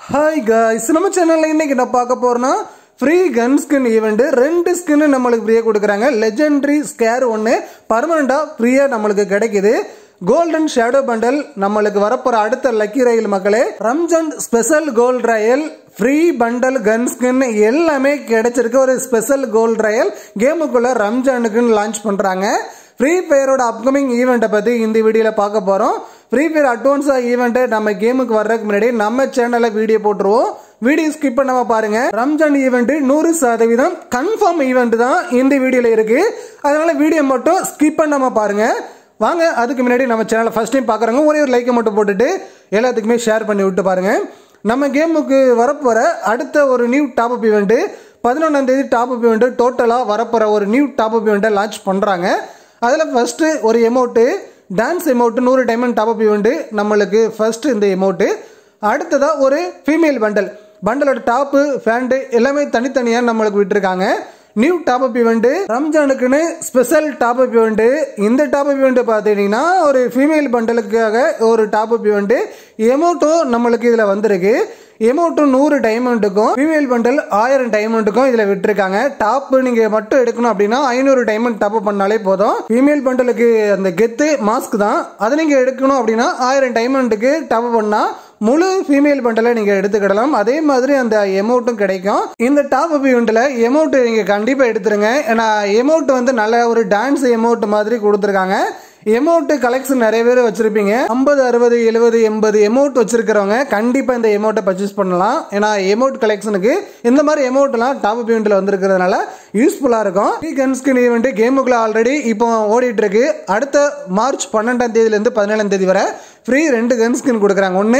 Hi guys, நம்ம சேனல்ல இன்னைக்கு என்ன பார்க்க போறோம்னா free gun skin event. 2 skin நம்மளுக்கு ஃப்ரீயா கொடுக்குறாங்க. லெஜெண்டரி ஸ்கேர் 1 பர்மனண்டா ஃப்ரீயா நம்மளுக்கு கிடைக்குது. கோல்டன் ஷேடோ பண்டல் நம்மளுக்கு வரப்போற அடுத்த லக்கி ரயில் மக்களே. Ramzan special gold royale free bundle gun skin எல்லாமே கிடைச்சிருக்கு. ஒரு ஸ்பெஷல் கோல்ட் ரயில் கேமுக்குள்ள ரம்ஜானுக்குன்னு லான்ச் பண்றாங்க. ஃப்ரீ ஃபயரோட அப்கமிங் ஈவெண்ட்டை பற்றி இந்த வீடியோவில் பார்க்க போகிறோம். ஃப்ரீ ஃபயர் அட்வான்ஸாக ஈவெண்ட்டை நம்ம கேமுக்கு வர்றதுக்கு முன்னாடி நம்ம சேனலில் வீடியோ போட்டுருவோம். வீடியோ ஸ்கிப் பண்ணாம பாருங்க. ரம்ஜான் ஈவெண்ட் 100% கன்ஃபார்ம் ஈவெண்ட் தான் இந்த வீடியோவில் இருக்கு. அதனால வீடியோ மட்டும் ஸ்கிப் பண்ணாம பாருங்க. வாங்க, அதுக்கு முன்னாடி நம்ம சேனலை ஃபர்ஸ்ட் டைம் பார்க்குறவங்க ஒரே ஒரு லைக்கை மட்டும் போட்டுட்டு எல்லாத்துக்குமே ஷேர் பண்ணி விட்டு பாருங்க. நம்ம கேமுக்கு வரப்போகிற அடுத்த ஒரு நியூ டாப் அப் ஈவெண்ட் 11ஆம் தேதி டாப் அப் ஈவெண்ட் டோட்டலாக வரப்போகிற ஒரு நியூ டாப் அப் ஈவெண்ட்டை லான்ச் பண்ணுறாங்க. அதில் ஃபர்ஸ்ட்டு ஒரு emote dance emote 100 diamond top up event நம்மளுக்கு ஃபர்ஸ்ட் இந்த எமௌண்ட்டு. அடுத்ததாக ஒரு ஃபீமேல் பண்டலோட டாப்பு ஃபேண்டு எல்லாமே தனித்தனியாக நம்மளுக்கு விட்டுருக்காங்க. நியூ டாப் அப் ஈவெண்ட் ரம்ஜானுக்குன்னு ஸ்பெஷல் டாப் அப் ஈவெண்ட். இந்த டாப் அப் ஈவெண்ட் பார்த்துக்கிட்டிங்கன்னா ஒரு ஃபீமேல் பண்டலுக்காக ஒரு டாப் அப் ஈவெண்ட் எமௌண்ட்டும் நம்மளுக்கு இதில் வந்திருக்கு. எமௌண்ட்டும் 100 டைமண்டுக்கும் ஃபீமேல் பண்டல் 1000 டைமண்டுக்கும் இதில் விட்டுருக்காங்க. டாப் நீங்கள் மட்டும் எடுக்கணும் அப்படின்னா 500 டைமண்ட் டாப் அப் பண்ணாலே போதும். ஃபீமேல் பண்டலுக்கு அந்த கெத்து மாஸ்க் தான், அதை நீங்கள் எடுக்கணும் அப்படின்னா 1000 டைமண்டுக்கு டாப் அப் பண்ணால் முழு ஃபீமேல் பண்டலை நீங்க எடுத்துக்கிடலாம். அதே மாதிரி அந்த எமௌண்ட்டும் கிடைக்கும். இந்த டாப் அப் ஈவெண்ட்ல எமௌண்ட் நீங்க கண்டிப்பா எடுத்துருங்க. ஏன்னா எமௌண்ட் வந்து நல்ல ஒரு டான்ஸ் எமௌண்ட் மாதிரி கொடுத்துருக்காங்க. எமௌண்ட் கலெக்ஷன் நிறைய பேர் வச்சிருப்பீங்க. 50, 60, 70, 80 எமௌண்ட் வச்சிருக்கிறவங்க கண்டிப்பா இந்த எமௌண்ட்டை பர்ச்சேஸ் பண்ணலாம். ஏன்னா எமௌண்ட் கலெக்ஷனுக்கு இந்த மாதிரி எமௌண்ட்லாம் டாப் அப் ஈவெண்ட்ல வந்திருக்கிறதுனால யூஸ்ஃபுல்லா இருக்கும். ஃப்ரீ கன் ஸ்கின் ஈவெண்ட் கேமுக்குள்ள ஆல்ரெடி இப்போ ஓடிட்டு இருக்கு. அடுத்த மார்ச் 12ஆம் தேதியிலிருந்து 17ஆம் தேதி வரை ஃப்ரீ 2 கன் ஸ்கின் கொடுக்குறாங்க. ஒன்று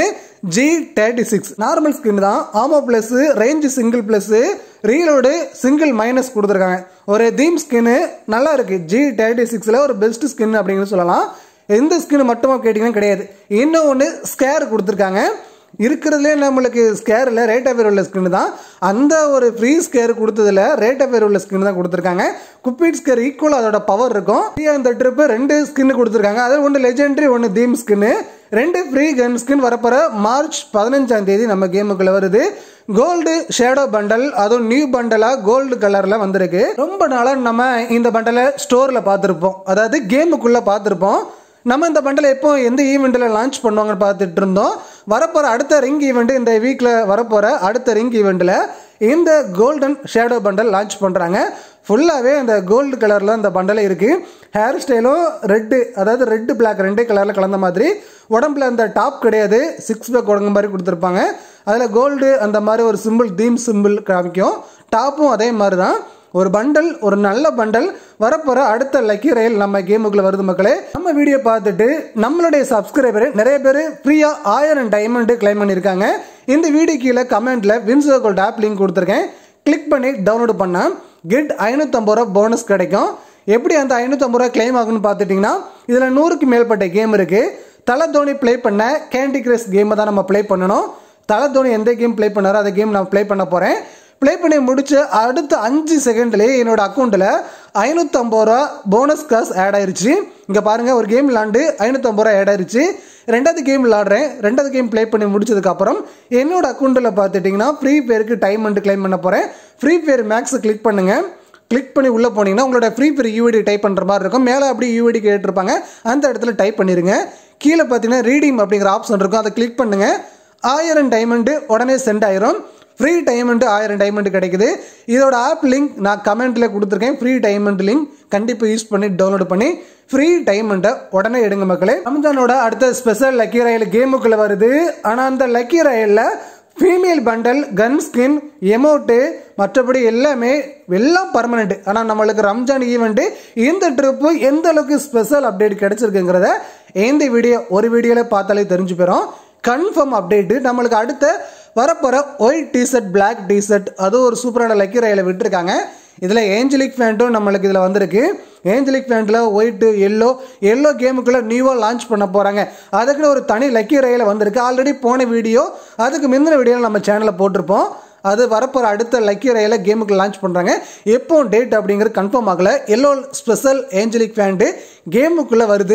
G36 நார்மல் ஸ்கின் தான், ammo plus, range single plus, reload single minus கொடுத்துருக்காங்க. ஒரு தீம் ஸ்கின் நல்லா இருக்கு. G36ல ஒரு பெஸ்ட் ஸ்கின் அப்படின்னு சொல்லலாம். எந்த ஸ்கின் மட்டுமா கேட்டீங்கன்னா கிடையாது. இன்னும் ஒன்று ஸ்கேர் கொடுத்துருக்காங்க. இருக்கிறதுலே நம்மளுக்கு ஸ்கேரில் ரேட் ஆஃப் ஃபயர் உள்ள ஸ்கின் தான். அந்த ஒரு ஃப்ரீ ஸ்கேர் கொடுத்ததுல ரேட் ஆஃப் ஃபயர் உள்ள ஸ்கின் தான் கொடுத்துருக்காங்க. குப்பிட் ஸ்கேர் ஈக்குவல் அதோட பவர் இருக்கும். இந்த ட்ரிப்பு 2 ஸ்கின் கொடுத்துருக்காங்க. அது ஒன்று லெஜெண்டரி, ஒன்று theme skin. 2 free gun skin வரப்போற மார்ச் 15ஆம் தேதி நம்ம கேமுக்குள்ள வருது. கோல்டு ஷேடோ பண்டல், அதுவும் நியூ பண்டலா கோல்டு கலர்ல வந்திருக்கு. ரொம்ப நாளா நம்ம இந்த பண்டலை ஸ்டோர்ல பார்த்துருப்போம், அதாவது கேமுக்குள்ள பார்த்துருப்போம். நம்ம இந்த பண்டலை எப்போ எந்த ஈவெண்ட்டில் லான்ச் பண்ணுவாங்கன்னு பார்த்துட்டு இருந்தோம். வரப்போகிற அடுத்த ரிங் ஈவெண்ட், இந்த வீக்கில் வரப்போகிற அடுத்த ரிங் ஈவெண்ட்டில் இந்த கோல்டன் ஷேடோ பண்டல் லான்ச் பண்ணுறாங்க. ஃபுல்லாகவே அந்த கோல்டு கலரில் அந்த பண்டலே இருக்குது. ஹேர் ஸ்டைலும் ரெட்டு, அதாவது ரெட்டு பிளாக் 2 கலரில் கலந்த மாதிரி. உடம்புல அந்த டாப் கிடையாது, 6 பேக் உடம்பு மாதிரி கொடுத்துருப்பாங்க. அதில் கோல்டு அந்த மாதிரி ஒரு சிம்பிள், தீம் சிம்பிள் காமிக்கும். டாப்பும் அதே மாதிரி தான். ஒரு பண்டல், ஒரு நல்ல பண்டல் வரப்போற அடுத்த லக்கி ரயில் நம்ம கேமுக்குள்ள வருது மக்களே. நம்ம வீடியோ பார்த்துட்டு நம்மளுடைய சப்ஸ்கிரைபர் நிறைய பேர் ஃப்ரீயா 1000 டைமண்ட் கிளைம் பண்ணியிருக்காங்க. இந்த வீடியோ கீழே கமெண்ட்ல வின்ஸ் கோல்ட் ஆப் லிங்க் கொடுத்துருக்கேன். கிளிக் பண்ணி டவுன்லோட் பண்ணா கெட் 550 ரூபா போனஸ் கிடைக்கும். எப்படி அந்த 550 ரூபா கிளைம் ஆகும்னு பார்த்துட்டீங்கன்னா இதில் 100க்கு மேற்பட்ட கேம் இருக்கு. தலை தோனி பிளே பண்ண கேண்டி கிரஷ் கேமை தான் நம்ம பிளே பண்ணணும். தலை தோனி எந்த கேம் பிளே பண்ணாரோ அந்த கேம் நான் பிளே பண்ண போறேன். பிளே பண்ணி முடிச்ச அடுத்த 5 செகண்ட்லேயே என்னோட அக்கௌண்ட்டில் 550 ரூபா போனஸ் காசு ஆட் ஆயிருச்சு. இங்கே பாருங்க, ஒரு கேம் விளாண்டு 550 ரூபா ஆட் ஆயிருச்சு. 2வது கேம் விளாடுறேன். 2வது கேம் பிளே பண்ணி முடிச்சதுக்கப்புறம் என்னோட அக்கௌண்ட்டில் பார்த்துட்டிங்கன்னா ஃப்ரீ ஃபயருக்கு டைமண்ட் கிளைம் பண்ண போகிறேன். ஃப்ரீ ஃபயர் மேக்ஸை கிளிக் பண்ணுங்க. கிளிக் பண்ணி உள்ளே போனீங்கன்னா உங்களோட ஃப்ரீ ஃபயர் யூஐடி டைப் பண்ணுற மாதிரி இருக்கும். மேலே அப்படி யூஐடி கேட்டிருப்பாங்க, அந்த இடத்துல டைப் பண்ணிடுங்க. கீழே பார்த்தீங்கன்னா ரீடீம் அப்படிங்கிற ஆப்ஷன் இருக்கும், அதை கிளிக் பண்ணுங்க. 1000 டைமண்ட் உடனே சென்ட் ஆயிரும். ஃப்ரீ டைமண்ட் 1000 டைமண்ட் கிடைக்குது. இதோட ஆப் லிங்க் நான் கமெண்ட்ல கொடுத்துருக்கேன். ஃப்ரீ டைமண்ட் லிங்க் கண்டிப்பாக யூஸ் பண்ணி டவுன்லோட் பண்ணி ஃப்ரீ டைமண்ட்டை உடனே எடுங்க மக்களே. ரம்ஜானோட அடுத்த ஸ்பெஷல் லக்கி ரயில் கேமுக்குள்ள வருது. ஆனால் அந்த லக்கி ரயிலில் female bundle, gun skin, emote, மற்றபடி எல்லாமே எல்லாம் பர்மனெண்ட். ஆனால் நம்மளுக்கு ரம்ஜான் ஈவெண்ட் இந்த ட்ரிப்பு எந்த அளவுக்கு ஸ்பெஷல் அப்டேட் கிடைச்சிருக்குங்கிறத இந்த வீடியோ ஒரு வீடியோவில் பார்த்தாலே தெரிஞ்சு போயிடும். கன்ஃபார்ம் அப்டேட்டு நம்மளுக்கு அடுத்த வரப்போற ஒயிட் டிஷர்ட், பிளாக் டிஷர்ட், அது ஒரு சூப்பரான லக்கி ரயில விட்டுருக்காங்க. இதில் ஏஞ்சலிக் ஃபேண்ட்டும் நம்மளுக்கு இதில் வந்திருக்கு. ஏஞ்சலிக் ஃபேண்டில் ஒயிட், எல்லோ கேமுக்குள்ள நியூவாக லான்ச் பண்ண போகிறாங்க. அதுக்குன்னு ஒரு தனி லக்கி ரயில வந்திருக்கு. ஆல்ரெடி போன வீடியோ, அதுக்கு முந்தின வீடியோவில் நம்ம சேனலில் போட்டிருப்போம். அது வரப்போற அடுத்த லக்கி ரயில கேமுக்கு லான்ச் பண்றாங்க. எப்போ டேட் அப்படிங்கிறது கன்ஃபார்ம் ஆகல. எல்லோ ஸ்பெஷல் ஏஞ்சலிக் ஃபேண்ட் கேமுக்குள்ள வருது.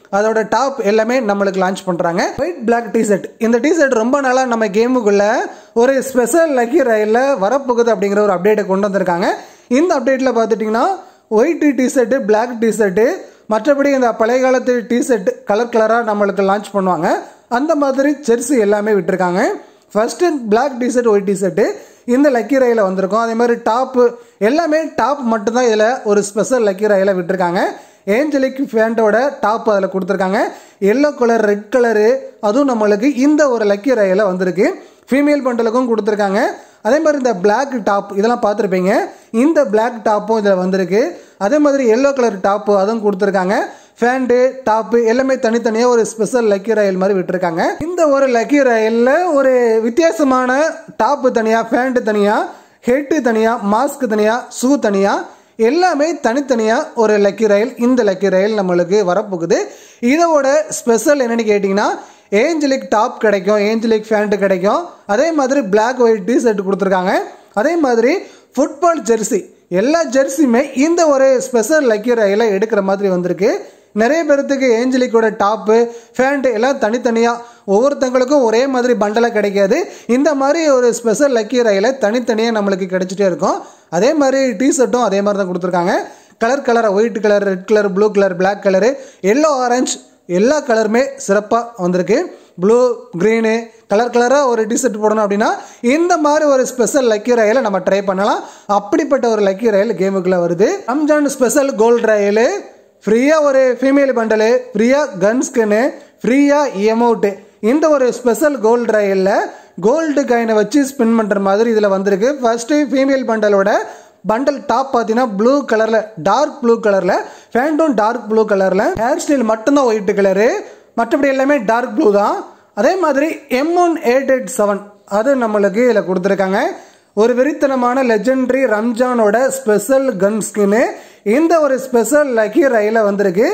அதோட டாப் எல்லாமே நம்மளுக்கு லான்ச் பண்ணுறாங்க. ஒயிட் பிளாக் டிஷர்ட், இந்த டிஷர்ட் ரொம்ப நாளாக நம்ம கேமுக்குள்ள ஒரு ஸ்பெஷல் லக்கி ரயிலில் வரப்போகுது அப்படிங்கிற ஒரு அப்டேட்டை கொண்டு வந்திருக்காங்க. இந்த அப்டேட்டில் பார்த்துட்டிங்கன்னா ஒயிட் டிஷர்ட்டு, பிளாக் டிஷர்ட்டு, மற்றபடி இந்த பழைய காலத்து டிஷர்ட் கலர் கலராக நம்மளுக்கு லான்ச் பண்ணுவாங்க. அந்த மாதிரி ஜெர்சி எல்லாமே விட்டுருக்காங்க. First black t-shirt, white t-shirt இந்த லக்கி ரயில வந்திருக்கும். அதே மாதிரி டாப்பு எல்லாமே டாப் மட்டும்தான் இதில் ஒரு ஸ்பெஷல் லக்கி ரயில விட்டுருக்காங்க. ஏஞ்சலிக் ஃபேண்டோட டாப் அதில் கொடுத்துருக்காங்க. எல்லோ கலர், ரெட் கலரு, அதுவும் நம்மளுக்கு இந்த ஒரு லக்கி ரயில வந்திருக்கு. ஃபீமேல் பண்டலுக்கும் கொடுத்துருக்காங்க. அதே மாதிரி இந்த பிளாக் டாப் இதெல்லாம் பார்த்துருப்பீங்க, இந்த பிளாக் டாப்பும் இதில் வந்திருக்கு. அதே மாதிரி எல்லோ கலர் டாப்பு அதுவும் கொடுத்துருக்காங்க. ஃபேண்டு, டாப்பு எல்லாமே தனித்தனியாக ஒரு ஸ்பெஷல் லக்கி ரயில் மாதிரி விட்டுருக்காங்க. இந்த ஒரு லக்கி ரயிலில் ஒரு வித்தியாசமான டாப்பு தனியாக, ஃபேண்டு தனியாக, ஹெட்டு தனியாக, மாஸ்க் தனியாக, ஷூ தனியாக, எல்லாமே தனித்தனியாக ஒரு லக்கி ரயில். இந்த லக்கி ரயில் நம்மளுக்கு வரப்போகுது. இதோட ஸ்பெஷல் என்னென்னு கேட்டிங்கன்னா ஏஞ்சலிக் டாப் கிடைக்கும், ஏஞ்சலிக் ஃபேண்ட்டு கிடைக்கும். அதே மாதிரி பிளாக் ஒயிட் டிஷர்ட் கொடுத்துருக்காங்க. அதே மாதிரி ஃபுட்பால் ஜெர்சி, எல்லா ஜெர்சியுமே இந்த ஒரு ஸ்பெஷல் லக்கி ரயிலை எடுக்கிற மாதிரி வந்திருக்கு. நிறைய பேர்த்துக்கு ஏஞ்சலிக்கோட டாப்பு, ஃபேண்ட்டு எல்லாம் தனித்தனியாக ஒவ்வொருத்தங்களுக்கும் ஒரே மாதிரி பண்டலாக கிடைக்காது. இந்த மாதிரி ஒரு ஸ்பெஷல் லக்கி ரயிலை தனித்தனியாக நம்மளுக்கு கிடைச்சிட்டே இருக்கும். அதே மாதிரி டிஷர்ட்டும் அதே மாதிரி தான் கொடுத்துருக்காங்க. கலர் கலராக white colour, red colour, blue colour, black colour, yellow, orange எல்லா கலருமே சிறப்பாக வந்திருக்கு. ப்ளூ, க்ரீனு கலர் கலராக ஒரு டிஷர்ட் போடணும் அப்படின்னா இந்த மாதிரி ஒரு ஸ்பெஷல் லக்கி ரயிலை நம்ம ட்ரை பண்ணலாம். அப்படிப்பட்ட ஒரு லக்கி ரயில் கேமுக்குள்ளே வருது. ரம்ஜான் ஸ்பெஷல் கோல்டு ரயிலு, ஃப்ரீயாக ஒரு ஃபீமேல் பண்டலு, ஃப்ரீயாக கன் ஸ்கின்னு, ஃப்ரீயாக எமௌண்ட்டு, இந்த ஒரு ஸ்பெஷல் கோல்டு ரயிலில் கோல்டு காயினை வச்சு ஸ்பின் பண்ணுற மாதிரி இதில் வந்திருக்கு. ஃபர்ஸ்ட்டு ஃபீமேல் பண்டலோட பண்டல் டாப் பார்த்தீங்கன்னா ப்ளூ கலரில், டார்க் ப்ளூ கலரில், ஃபேண்டும் டார்க் ப்ளூ கலரில், ஹேர் ஸ்டைல் மட்டும்தான் ஒயிட் கலரு, மற்றபடி எல்லாமே டார்க் ப்ளூ தான். அதே மாதிரி M1887 அது நம்மளுக்கு இதில் கொடுத்துருக்காங்க. ஒரு வெறித்தனமான லெஜெண்டரி ரம்ஜானோட ஸ்பெஷல் கன் ஸ்கின்னு இந்த ஒரு ஸ்பெஷல் லக்கி ரயில வந்திருக்கு.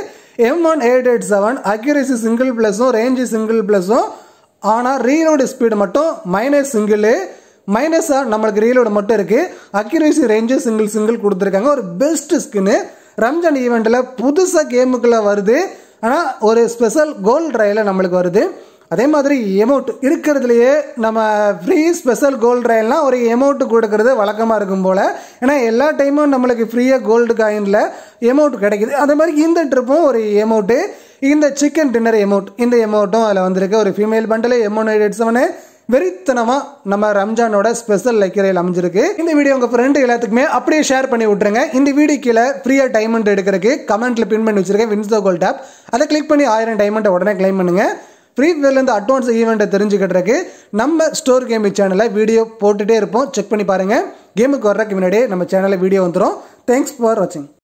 M1887 அக்யூரசி சிங்கிள் ப்ளஸும், ரேஞ்சு சிங்கிள் ப்ளஸும், ஆனால் ரீலோடு ஸ்பீடு மட்டும் -சிங்கிள், மைனஸாக நம்மளுக்கு ரீலோடு மட்டும் இருக்குது. அக்யூரசி, ரேஞ்சு சிங்கிள் கொடுத்துருக்காங்க. ஒரு பெஸ்ட் ஸ்கின்னு ரம்ஜான் ஈவெண்ட்டில் புதுசாக கேமுக்குள்ளே வருது. ஆனால் ஒரு ஸ்பெஷல் கோல்டு ரயில நம்மளுக்கு வருது. அதே மாதிரி எமௌண்ட் இருக்கிறதுலையே நம்ம ஃப்ரீ ஸ்பெஷல் கோல்டு ரயில்னால் ஒரு எமௌண்ட் கொடுக்கறது வழக்கமாக இருக்கும் போல். ஏன்னா எல்லா டைமும் நம்மளுக்கு ஃப்ரீயாக கோல்டு காயினில் எமௌண்ட் கிடைக்குது. அதே மாதிரி இந்த ட்ரிப்பும் ஒரு எமௌண்ட்டு, இந்த சிக்கன் டின்னர் எமௌண்ட், இந்த எமௌண்ட்டும் அதில் வந்திருக்கு. ஒரு ஃபீமேல் பண்டல் M1887 வெறித்தனமாக நம்ம ரம்ஜானோட ஸ்பெஷல் லக்கி ரயில் அமைஞ்சிருக்கு. இந்த வீடியோ உங்கள் ஃப்ரெண்டு எல்லாத்துக்குமே அப்படியே ஷேர் பண்ணி விட்டுருங்க. இந்த வீடியோ கீழே ஃப்ரீயாக டைமண்ட் எடுக்கிறதுக்கு கமெண்ட்டில் பின் பண்ணி வச்சிருக்கேன், வின்ஸ் த கோல்ட் ஆப். அதை கிளிக் பண்ணி 1000 டைமண்டை உடனே கிளைம் பண்ணுங்கள். ஃப்ரீ ஃபயர்லேருந்து அட்வான்ஸ் ஈவெண்ட்டை தெரிஞ்சுக்கிறதுக்கு நம்ம ஸ்டோர் கேமிங் சேனலில் வீடியோ போட்டுகிட்டே இருப்போம், செக் பண்ணி பாருங்கள். கேமுக்கு வர்றதுக்கு முன்னாடியே நம்ம சேனலில் வீடியோ வந்துடும். தேங்க்ஸ் ஃபார் வாட்சிங்.